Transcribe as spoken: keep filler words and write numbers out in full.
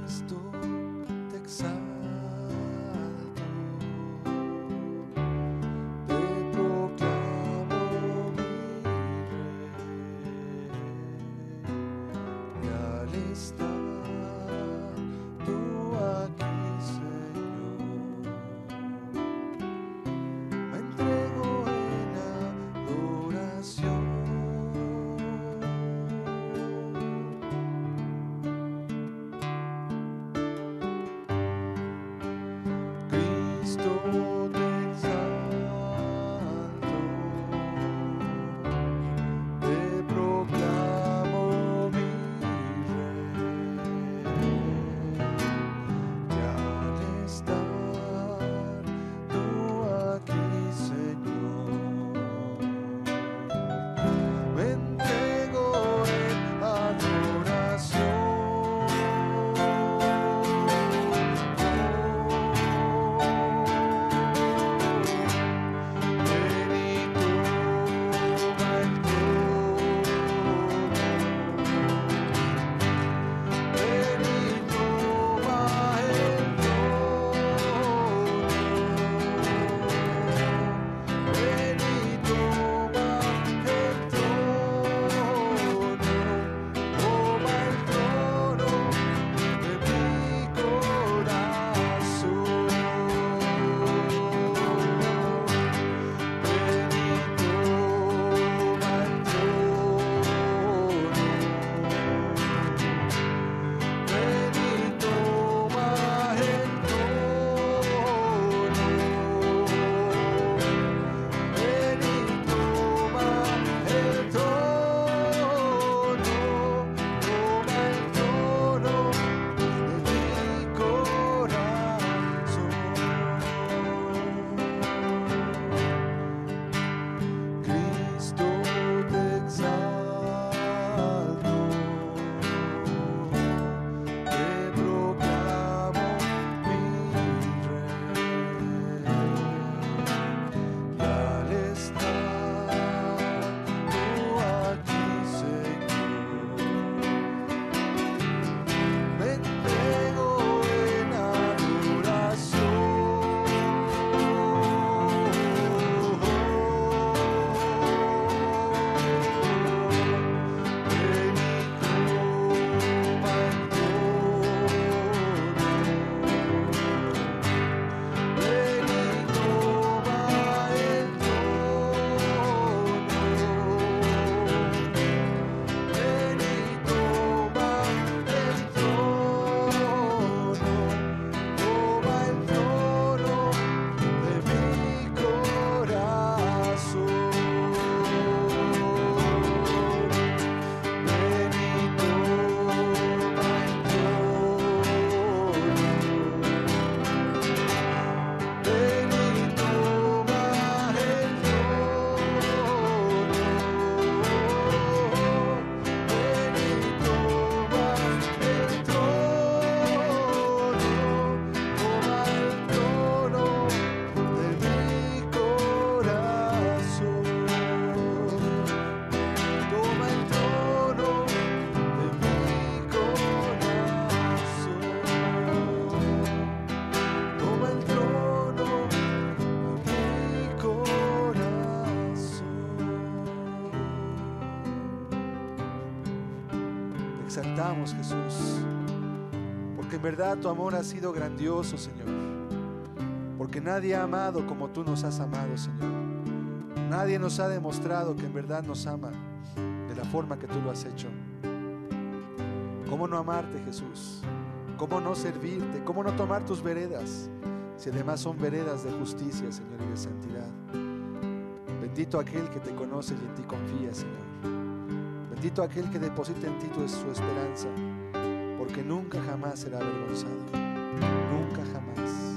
exaltamos, Jesús, porque en verdad tu amor ha sido grandioso, Señor, porque nadie ha amado como tú nos has amado, Señor. Nadie nos ha demostrado que en verdad nos ama de la forma que tú lo has hecho. ¿Cómo no amarte, Jesús? ¿Cómo no servirte? ¿Cómo no tomar tus veredas? Si además son veredas de justicia, Señor, y de santidad. Bendito aquel que te conoce y en ti confía, Señor. Bendito aquel que deposita en ti tu, su esperanza, porque nunca jamás será avergonzado. Nunca jamás.